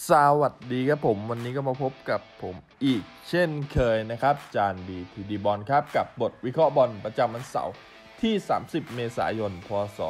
สวัสดีครับผมวันนี้ก็มาพบกับผมอีกเช่นเคยนะครับจานบีทีดีบอลครับกับบทวิเคราะห์บอลประจำวันเสาร์ที่30เมษายนพศ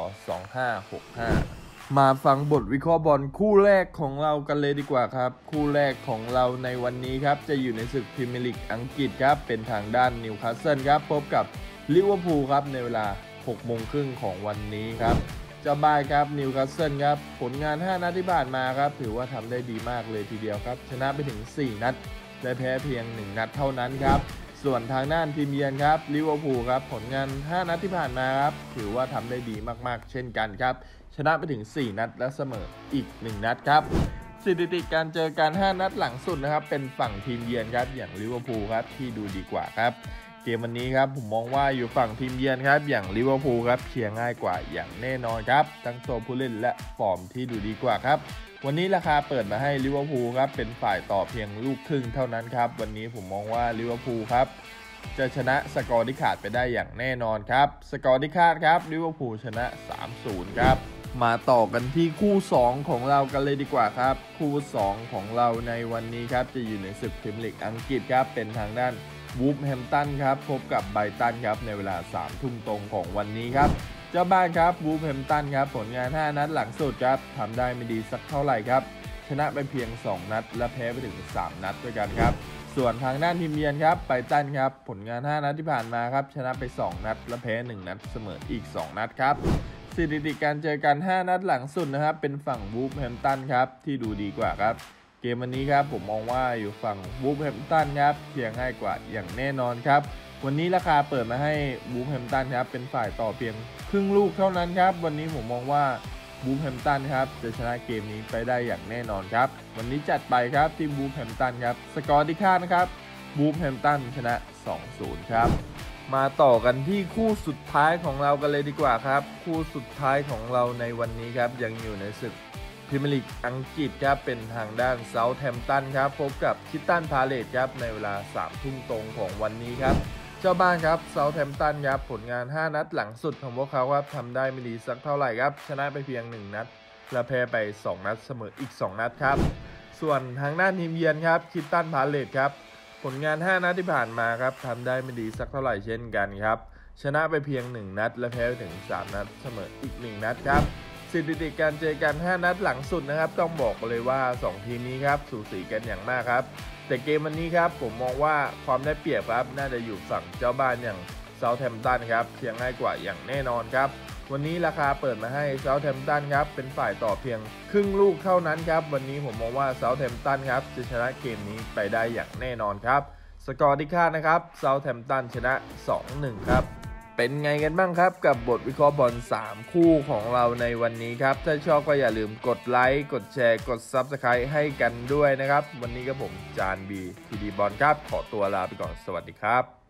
2565มาฟังบทวิเคราะห์บอลคู่แรกของเรากันเลยดีกว่าครับคู่แรกของเราในวันนี้ครับจะอยู่ในศึกพรีเมียร์ลีกอังกฤษครับเป็นทางด้านนิวคาสเซิลครับพบกับลิเวอร์พูลครับในเวลา 18:30 ของวันนี้ครับเจ้าบ้านครับนิวคาสเซิลครับผลงาน5นัดที่ผ่านมาครับถือว่าทำได้ดีมากเลยทีเดียวครับชนะไปถึง4นัดและแพ้เพียง1นัดเท่านั้นครับส่วนทางด้านทีมเยือนครับลิเวอร์พูลครับผลงาน5นัดที่ผ่านมาครับถือว่าทำได้ดีมากๆเช่นกันครับชนะไปถึง4นัดและเสมออีก1นัดครับสถิติการเจอกัน5นัดหลังสุดนะครับเป็นฝั่งทีมเยือนครับอย่างลิเวอร์พูลครับที่ดูดีกว่าครับเกมวันนี้ครับผมมองว่าอยู่ฝั่งทีมเยือนครับอย่างลิเวอร์พูลครับเคลียร์ง่ายกว่าอย่างแน่นอนครับทั้งตัวผู้เล่นและฟอร์มที่ดูดีกว่าครับวันนี้ราคาเปิดมาให้ลิเวอร์พูลครับเป็นฝ่ายต่อเพียงลูกครึ่งเท่านั้นครับวันนี้ผมมองว่าลิเวอร์พูลครับจะชนะสกอร์ที่ขาดไปได้อย่างแน่นอนครับสกอร์ที่คาดครับลิเวอร์พูลชนะ 3-0 ครับมาต่อกันที่คู่2ของเรากันเลยดีกว่าครับคู่2ของเราในวันนี้ครับจะอยู่ในศึกพรีเมียร์ลีกอังกฤษครับเป็นทางด้านวูฟแฮมป์ตันครับพบกับไบรตันครับในเวลา 3 ทุ่มตรงของวันนี้ครับเจ้าบ้านครับวูฟแฮมป์ตันครับผลงาน5นัดหลังสุดครับทำได้ไม่ดีสักเท่าไหร่ครับชนะไปเพียง2นัดและแพ้ไปถึง3นัดด้วยกันครับส่วนทางด้านทีมเยือนครับไบรตันครับผลงาน5นัดที่ผ่านมาครับชนะไป2นัดและแพ้1นัดเสมออีก2นัดครับสถิติการเจอกัน5นัดหลังสุดนะครับเป็นฝั่งวูฟแฮมป์ตันครับที่ดูดีกว่าครับเกมวันนี้ครับผมมองว่าอยู่ฝั่งวูฟแฮมป์ตันครับเพียงง่ายกว่าอย่างแน่นอนครับวันนี้ราคาเปิดมาให้วูฟแฮมป์ตันครับเป็นฝ่ายต่อเพียงครึ่งลูกเท่านั้นครับวันนี้ผมมองว่าวูฟแฮมป์ตันครับจะชนะเกมนี้ไปได้อย่างแน่นอนครับวันนี้จัดไปครับที่วูฟแฮมป์ตันครับสกอร์ที่คาดนะครับวูฟแฮมป์ตันชนะ 2-0 ครับมาต่อกันที่คู่สุดท้ายของเรากันเลยดีกว่าครับคู่สุดท้ายของเราในวันนี้ครับยังอยู่ในศึกพรีเมียร์ลีกอังกฤษครับเป็นทางด้านเซาท์แฮมป์ตันครับพบกับคริสตัลพาเลซครับในเวลา 3 ทุ่มตรงของวันนี้ครับเจ้าบ้านครับเซาท์แฮมป์ตันครับผลงาน5นัดหลังสุดของพวกเขาครับทำได้ไม่ดีสักเท่าไหร่ครับชนะไปเพียง1นัดและแพ้ไป2นัดเสมออีก2นัดครับส่วนทางด้านทีมเยือนครับคริสตัลพาเลซครับผลงาน5นัดที่ผ่านมาครับทำได้ไม่ดีสักเท่าไหร่เช่นกันครับชนะไปเพียง1นัดและแพ้ไปถึง3นัดเสมออีก1นัดครับสถิติการเจอกัน5นัดหลังสุดนะครับต้องบอกเลยว่า2ทีมนี้ครับสูสีกันอย่างมากครับแต่เกมวันนี้ครับผมมองว่าความได้เปรียบครับน่าจะอยู่ฝั่งเจ้าบ้านอย่างเซาท์แฮมป์ตันครับเพียงง่ายกว่าอย่างแน่นอนครับวันนี้ราคาเปิดมาให้เซาท์แฮมป์ตันครับเป็นฝ่ายต่อเพียงครึ่งลูกเท่านั้นครับวันนี้ผมมองว่าเซาท์แฮมป์ตันครับจะชนะเกมนี้ไปได้อย่างแน่นอนครับสกอร์ที่คาดนะครับเซาท์แฮมป์ตันชนะ 2-1 ครับเป็นไงกันบ้างครับกับบทวิเคราะห์บอล3คู่ของเราในวันนี้ครับถ้าชอบก็อย่าลืมกดไลค์กดแชร์กด Subscribe ให้กันด้วยนะครับวันนี้ก็ผมจานบีทีดีบอลครับขอตัวลาไปก่อนสวัสดีครับ